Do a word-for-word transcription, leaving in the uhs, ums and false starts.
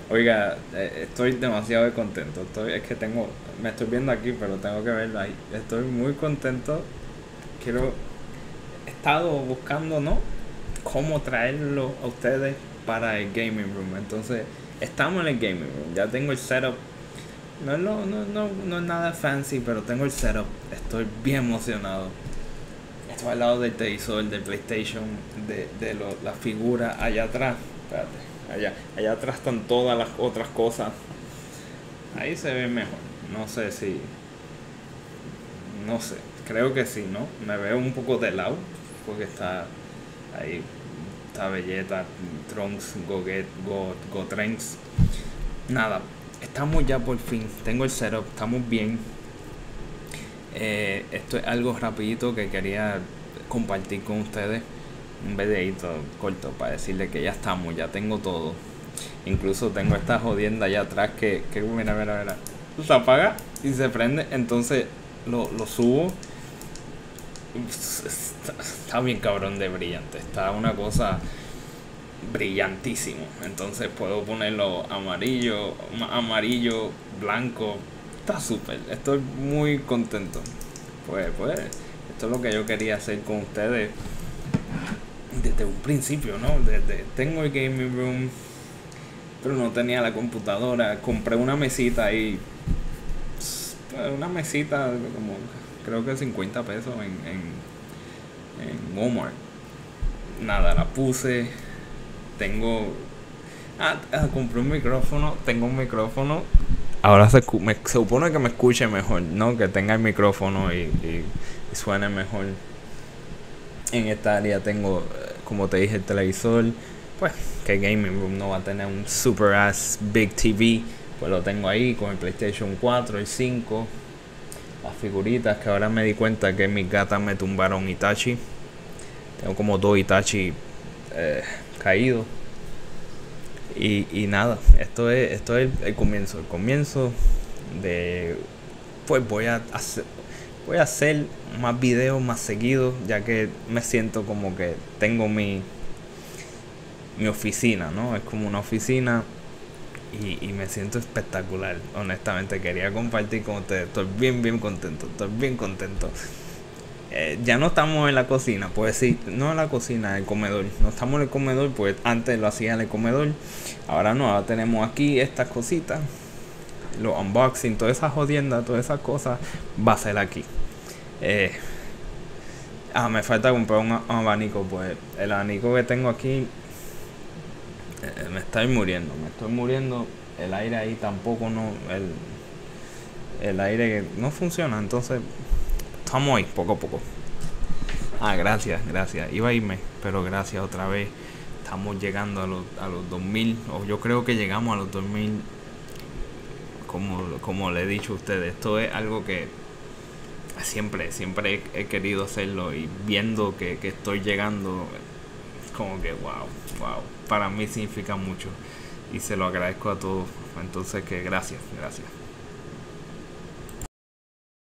Oiga, eh, estoy demasiado contento. Estoy, es que tengo, me estoy viendo aquí, pero tengo que verlo ahí. Estoy muy contento. Quiero, he estado buscando, ¿no? Cómo traerlo a ustedes para el gaming room. Entonces, estamos en el gaming room. Ya tengo el setup. No es, lo- no, no, no es nada fancy, pero tengo el setup. Estoy bien emocionado. Estoy al lado del televisor, del PlayStation, de, de lo- la figura allá atrás. Espérate. Allá, allá atrás están todas las otras cosas. Ahí se ve mejor. No sé si. No sé. Creo que sí, ¿no? Me veo un poco de lado. Porque está ahí. Está Vegeta, Trunks, Goget, Go, Gotrunks. Nada. Estamos ya por fin. Tengo el setup. Estamos bien. Eh, esto es algo rapidito que quería compartir con ustedes. Un videito corto para decirles que ya estamos. Ya tengo todo. Incluso tengo esta jodienda allá atrás que, que mira, mira, mira. Se apaga y se prende. Entonces lo, lo subo. Está, está bien cabrón de brillante. Está una cosa brillantísimo. Entonces puedo ponerlo amarillo, amarillo, blanco. Está súper. Estoy muy contento. Pues, pues, esto es lo que yo quería hacer con ustedes desde un principio, ¿no? Desde tengo el gaming room, pero no tenía la computadora. Compré una mesita ahí, una mesita como creo que cincuenta pesos en, en, en Walmart. Nada, la puse. Tengo. Ah, ah, compré un micrófono. Tengo un micrófono. Ahora se, me, se supone que me escuche mejor, ¿no? Que tenga el micrófono y, y, y suene mejor. En esta área tengo, como te dije, el televisor. Pues que gaming room no va a tener un super ass big T V. Pues lo tengo ahí con el PlayStation cuatro, el cinco, las figuritas que ahora me di cuenta que mis gatas me tumbaron Itachi. Tengo como dos Itachi eh, caídos. Y, y nada, esto es, esto es el, el comienzo. El comienzo de. Pues voy a hacer. Voy a hacer más videos más seguidos, ya que me siento como que tengo mi, mi oficina, ¿no? Es como una oficina y, y me siento espectacular. Honestamente, quería compartir con ustedes. Estoy bien, bien contento. Estoy bien contento. Eh, ya no estamos en la cocina, pues sí, no en la cocina, en el comedor. No estamos en el comedor, pues antes lo hacía en el comedor. Ahora no, ahora tenemos aquí estas cositas, los unboxing, todas esas jodiendas, todas esas cosas, va a ser aquí. Eh, ah, me falta comprar un, un abanico, pues el abanico que tengo aquí eh, me estoy muriendo, me estoy muriendo. El aire ahí tampoco no, el, el aire no funciona, entonces estamos ahí, poco a poco. Ah, gracias, gracias. Iba a irme, pero gracias otra vez. Estamos llegando a los, a los dos mil, o yo creo que llegamos a los dos mil, como, como le he dicho a ustedes. Esto es algo que siempre, siempre he, he querido hacerlo y viendo que, que estoy llegando, como que wow, wow. Para mí significa mucho y se lo agradezco a todos. Entonces, que gracias, gracias.